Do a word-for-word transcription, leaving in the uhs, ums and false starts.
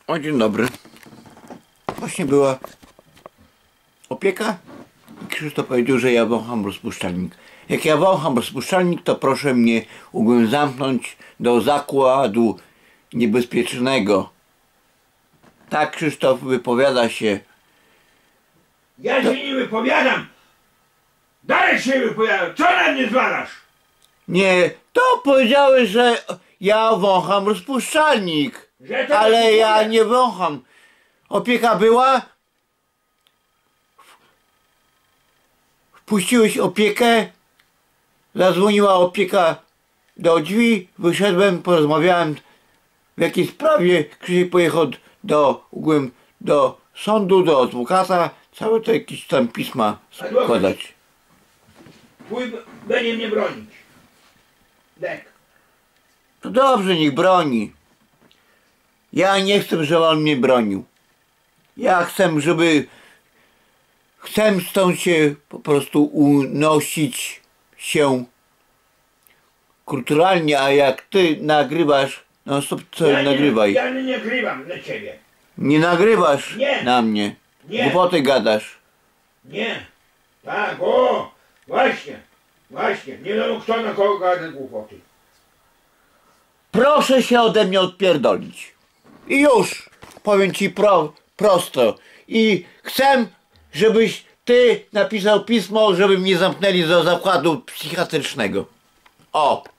O, dzień dobry. Właśnie była opieka i Krzysztof powiedział, że ja wącham rozpuszczalnik. Jak ja wącham rozpuszczalnik, to proszę mnie ugłem zamknąć do zakładu niebezpiecznego. Tak, Krzysztof wypowiada się. Ja To... się nie wypowiadam! Dalej się wypowiadam! Co na mnie zwalasz? Nie, to powiedziałeś, że ja wącham rozpuszczalnik. Ale ja nie wącham. Opieka była. Wpuściłeś opiekę. Zadzwoniła opieka do drzwi. Wyszedłem, porozmawiałem w jakiej sprawie. Krzysiek pojechał do, ogółem, do sądu, do adwokata. Całe to jakieś tam pisma składać. Twój będzie mnie bronić. Dek. To dobrze, niech broni. Ja nie chcę, żeby on mnie bronił. Ja chcę, żeby... Chcę stąd się po prostu unosić się kulturalnie, a jak ty nagrywasz, no stop, co Ja nagrywaj. Nie, ja nie nagrywam na ciebie. Nie nagrywasz Nie. na mnie. Nie. Głupoty gadasz. Nie. Tak, o! Właśnie. Właśnie. Nie wiem, kto na kogo gada głupoty. Proszę się ode mnie odpierdolić. I już. Powiem ci pro, prosto. I chcę, żebyś ty napisał pismo, żeby mnie zamknęli do zakładu psychiatrycznego. O.